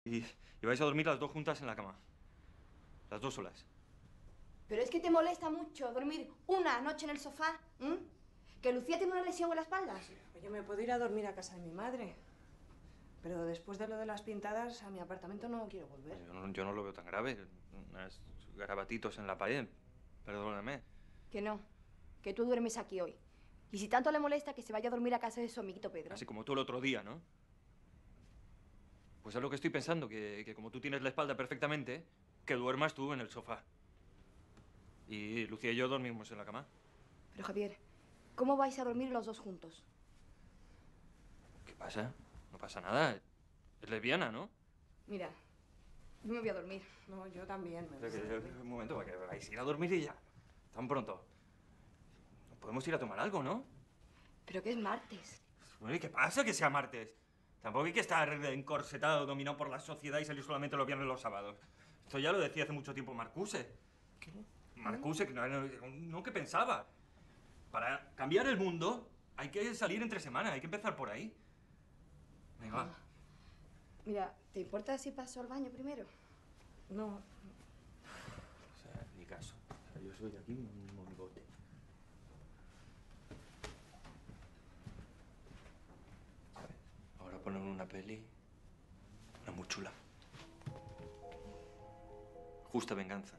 Y vais a dormir las dos juntas en la cama. Las dos solas. Pero es que te molesta mucho dormir una noche en el sofá, ¿m? Que Lucía tiene una lesión en la espalda. Sí. Oye, me puedo ir a dormir a casa de mi madre. Pero después de lo de las pintadas, a mi apartamento no quiero volver. Yo no lo veo tan grave. Unos garabatitos en la pared. Perdóname. Que no, que tú duermes aquí hoy. Y si tanto le molesta, que se vaya a dormir a casa de su amiguito Pedro. Así como tú el otro día, ¿no? Pues es lo que estoy pensando, que como tú tienes la espalda perfectamente, que duermas tú en el sofá. Y Lucía y yo dormimos en la cama. Pero Javier, ¿cómo vais a dormir los dos juntos? ¿Qué pasa? No pasa nada. Es lesbiana, ¿no? Mira, yo me voy a dormir. No, yo también. Un momento, para que vais a ir a dormir y ya. Tan pronto. Podemos ir a tomar algo, ¿no? Pero que es martes. Bueno, ¿y qué pasa que sea martes? Tampoco hay que estar encorsetado, dominado por la sociedad y salir solamente los viernes y los sábados. Esto ya lo decía hace mucho tiempo Marcuse. ¿Qué? Marcuse, que no que pensaba. Para cambiar el mundo hay que salir entre semana, hay que empezar por ahí. Venga, va. Mira, ¿te importa si paso al baño primero? No. O sea, ni caso. O sea, yo soy aquí un monigote. ¿Sabes? Ahora ponen una peli, una muy chula. Justa venganza.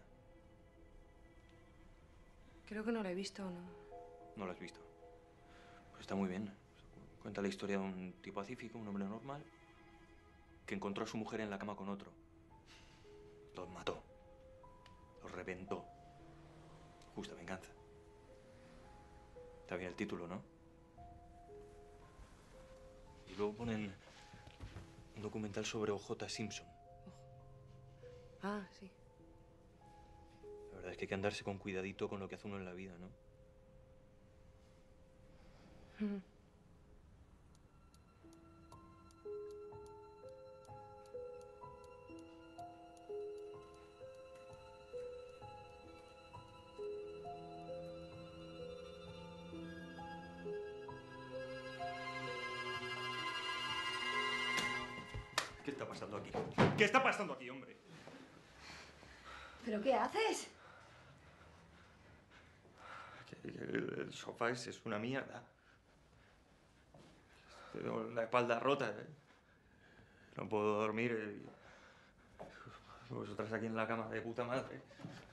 Creo que no la he visto, ¿no? ¿No lo has visto? Pues está muy bien. Cuenta la historia de un tipo pacífico, un hombre normal, que encontró a su mujer en la cama con otro. Los mató. Los reventó. Justa venganza. Está bien el título, ¿no? Y luego ponen un documental sobre O.J. Simpson. Ah, sí. La verdad es que hay que andarse con cuidadito con lo que hace uno en la vida, ¿no? ¿Qué está pasando aquí? ¿Qué está pasando aquí, hombre? ¿Pero qué haces? El sofá es una mierda. Tengo la espalda rota. No puedo dormir. Vosotras aquí en la cama de puta madre.